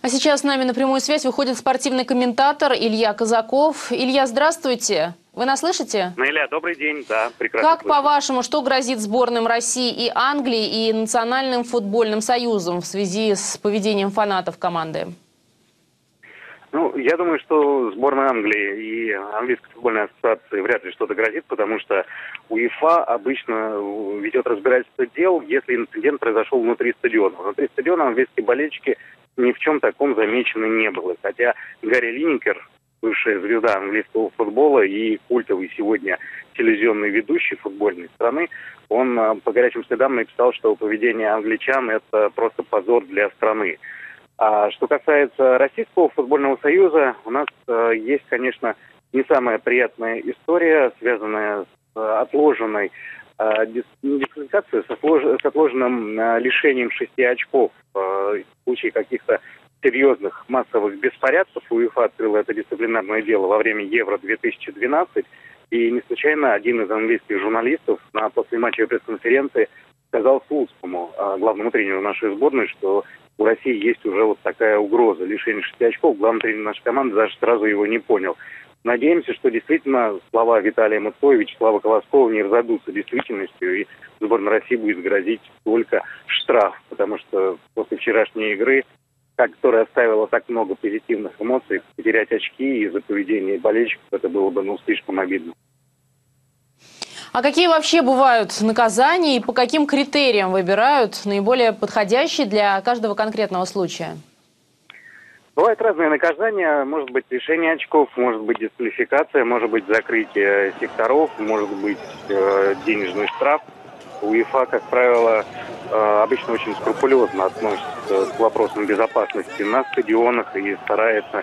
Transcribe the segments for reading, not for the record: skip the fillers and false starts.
А сейчас с нами на прямую связь выходит спортивный комментатор Илья Казаков. Илья, здравствуйте. Вы нас слышите? Илья, добрый день. Да, прекрасно Как, слышу. по-вашему, что грозит сборным России и Англии и Национальным футбольным союзом в связи с поведением фанатов команды? Я думаю, что сборной Англии и Английской футбольной ассоциации вряд ли что-то грозит, потому что УЕФА обычно ведет разбирательство дел, если инцидент произошел внутри стадиона. Внутри стадиона английские болельщики ни в чем таком замечены не было. Хотя Гарри Линекер, бывшая звезда английского футбола и культовый сегодня телевизионный ведущий футбольной страны, он по горячим следам написал, что поведение англичан – это просто позор для страны. А что касается Российского футбольного союза, у нас есть, конечно, не самая приятная история, связанная с отложенной дисквалификацией, с отложенным лишением 6 очков в случае каких-то серьезных массовых беспорядков. УЕФА открыла это дисциплинарное дело во время Евро-2012. И не случайно один из английских журналистов на послематчевой пресс-конференции сказал Слуцкому, главному тренеру нашей сборной, что у России есть уже вот такая угроза лишения 6 очков. Главный тренер нашей команды даже сразу его не понял. Надеемся, что действительно слова Виталия Мутко и Вячеслава Колоскова не разойдутся действительностью, и сборной России будет грозить только штраф, потому что после вчерашней игры, которая оставила так много позитивных эмоций, потерять очки из-за поведения болельщиков, это было бы слишком обидно. А какие вообще бывают наказания и по каким критериям выбирают наиболее подходящие для каждого конкретного случая? Бывают разные наказания. Может быть лишение очков, может быть дисквалификация, может быть закрытие секторов, может быть денежный штраф. УЕФА, как правило, обычно очень скрупулезно относится к вопросам безопасности на стадионах и старается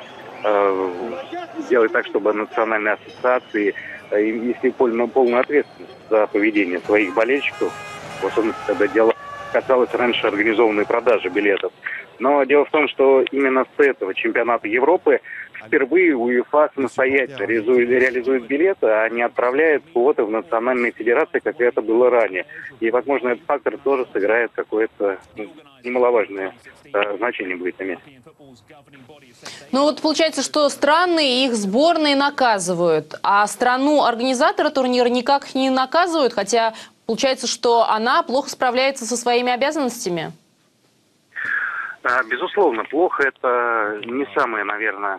сделать так, чтобы национальные ассоциации несли полную ответственность за поведение своих болельщиков, в особенности, когда дело касалось раньше организованной продажи билетов. Но дело в том, что именно с этого чемпионата Европы впервые УЕФА самостоятельно реализует билеты, а не отправляет квоты в национальные федерации, как это было ранее. И, возможно, этот фактор тоже сыграет какое-то немаловажное значение будет иметь. Ну вот получается, что страны и их сборные наказывают, а страну-организатора турнира никак не наказывают, хотя получается, что она плохо справляется со своими обязанностями. Безусловно, плохо. Это не самое, наверное,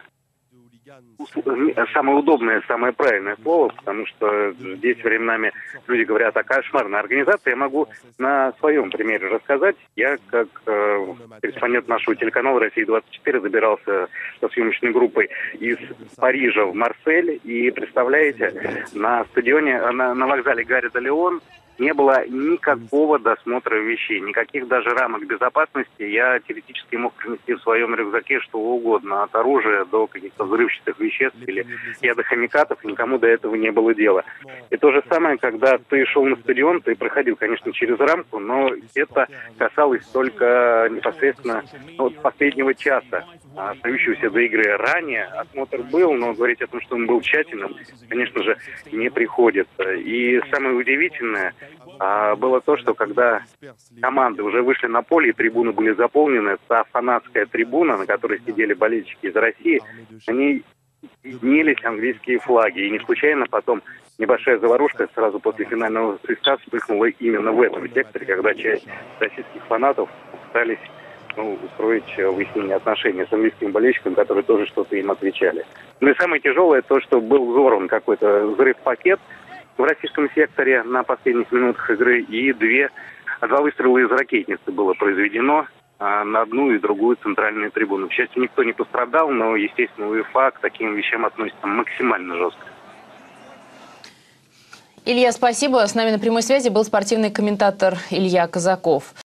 самое удобное, самое правильное слово, потому что здесь временами люди говорят о кошмарной организации. Я могу на своем примере рассказать. Я, как корреспондент нашего телеканала «Россия-24», забирался со съемочной группой из Парижа в Марсель. И, представляете, на стадионе, на вокзале Гарри де Леон не было никакого досмотра вещей, никаких даже рамок безопасности. Я теоретически мог принести в своем рюкзаке что угодно, от оружия до каких-то взрывчатых веществ или ядохимикатов, и никому до этого не было дела. И то же самое, когда ты шел на стадион, ты проходил, конечно, через рамку, но это касалось только непосредственно последнего часа, остающегося до игры. Ранее осмотр был, но говорить о том, что он был тщательным, конечно же, не приходится. И самое удивительное было то, что когда команды уже вышли на поле и трибуны были заполнены, та фанатская трибуна, на которой сидели болельщики из России, они виднелись английские флаги. И не случайно потом небольшая заварушка сразу после финального свистка вспыхнула именно в этом секторе, когда часть российских фанатов пытались устроить выяснение отношений с английскими болельщиками, которые тоже что-то им отвечали. Ну и самое тяжелое то, что был взорван какой-то взрыв-пакет в российском секторе на последних минутах игры, и два выстрела из ракетницы было произведено на одну и другую центральную трибуну. К счастью, никто не пострадал, но, естественно, УЕФА к таким вещам относится максимально жестко. Илья, спасибо. С нами на прямой связи был спортивный комментатор Илья Казаков.